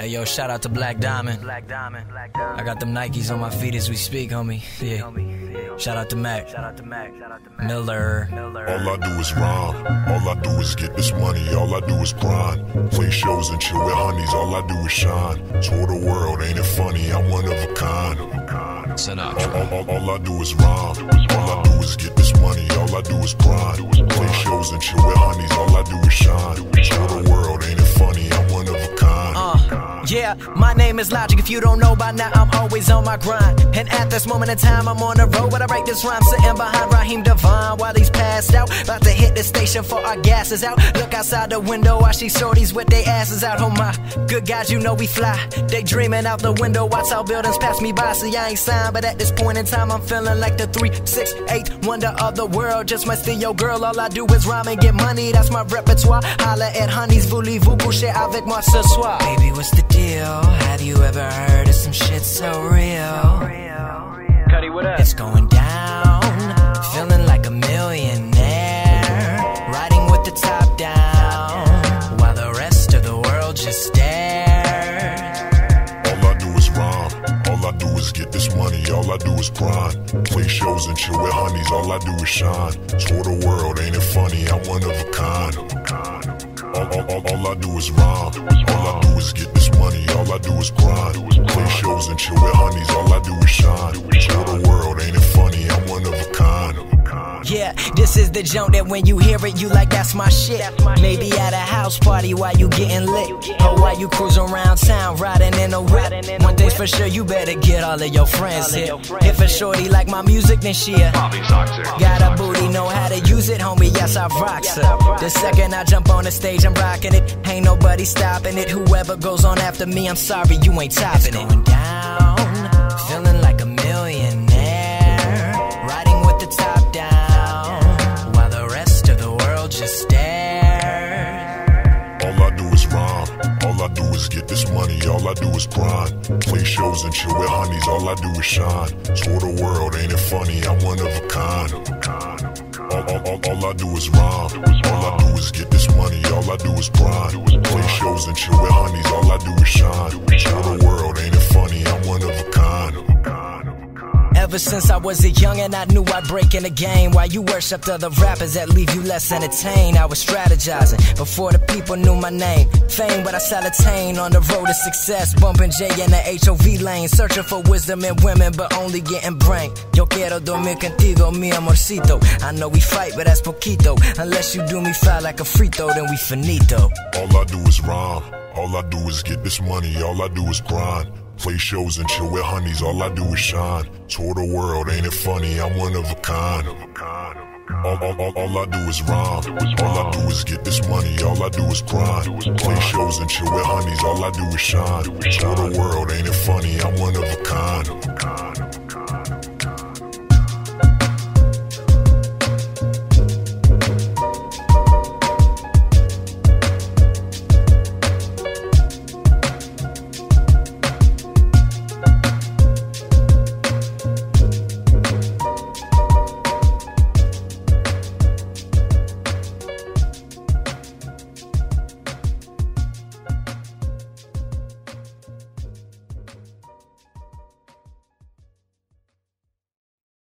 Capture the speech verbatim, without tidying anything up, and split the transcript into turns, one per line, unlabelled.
Hey yo, shout out to Black Diamond. I got them Nikes on my feet as we speak, homie. Yeah. Shout out to Mac. Miller.
All I do is rhyme. All I do is get this money. All I do is grind. Play shows and chill with honeys. All I do is shine. Tour the world, ain't it funny? I'm one of a kind.
Sinatra.
All, all, all I do is rhyme. All I do is get this money. All I do is grind. Play shows and chill with honeys. All I do is shine. Tour the world, ain't it funny? I'm one of a kind.
Uh, yeah, my name is Logic. If you don't know by now, I'm always on my grind. And at this moment in time, I'm on the road. But I write this rhyme sitting behind Raheem Devine while he's passed out. About to hit the station for our gas is out. Look outside the window, I see shorties with their asses out. Oh my, good guys, you know we fly. They dreaming out the window, watch how buildings pass me by. See, I ain't signed, but at this point in time, I'm feeling like the three six eight wonder of the world. Just my steal girl, all I do is rhyme and get money. That's my repertoire. Holla at honeys, voulez-vous coucher avec moi ce soir? Baby, what's the deal? Have you ever heard of some shit so real?
Cuddy, what up?
It's going down, feeling like a millionaire, riding with the top down, while the rest of the world just stares.
All I do is rhyme. All I do is get this money. All I do is grind. Play shows and chill with honeys. All I do is shine. Tour the world, ain't it funny? I'm one of a kind. All, all, all, all I do is rhyme. All I do is get this money. All I do is grind. Play shows and chill with honeys. All I do is shine. Tour the world, ain't it funny? I'm one of a kind.
Yeah, this is the joint that when you hear it, you like, that's my shit. Maybe at a house party while you getting lit, or while you cruising around town riding in a whip. One thing's for sure, you better get all of your friends here. If a shorty like my music, then she a got a booty, know how to use it, homie, yes, I rocks her. The second I jump on the stage, I'm rocking it. Ain't nobody stopping it. Whoever goes on after me, I'm sorry, you ain't topping it. Going down, feeling like a millionaire, riding with the top down, while the rest of the world just stares.
All I do is rhyme. All I do is get this money. All I do is grind. Play shows and chill with honeys. All I do is shine. Tour the world, ain't it funny? I'm one of a kind. All, all, all, all I do is rhyme. All I do is get this money. All I do is grind. Play shows and chill with honeys. All I do is shine. Tour the world, ain't it funny? I'm one of a kind.
Ever since I was a youngin', I knew I'd break in the game. While you worshipped other rappers that leave you less entertained, I was strategizing before the people knew my name. Fame, but I attain on the road to success, bumping J in the H O V lane, searching for wisdom in women, but only getting brain. Yo quiero dormir contigo, mi amorcito. I know we fight, but that's poquito. Unless you do me foul like a free throw, then we finito.
All I do is rhyme. All I do is get this money. All I do is grind. Play shows and chill with honeys. All I do is shine. Tour the world, ain't it funny? I'm one of a kind. All, all, all, all I do is rhyme. All I do is get this money. All I do is grind. Play shows and chill with honeys. All I do is shine. Tour the world, ain't it funny? I'm one of a kind.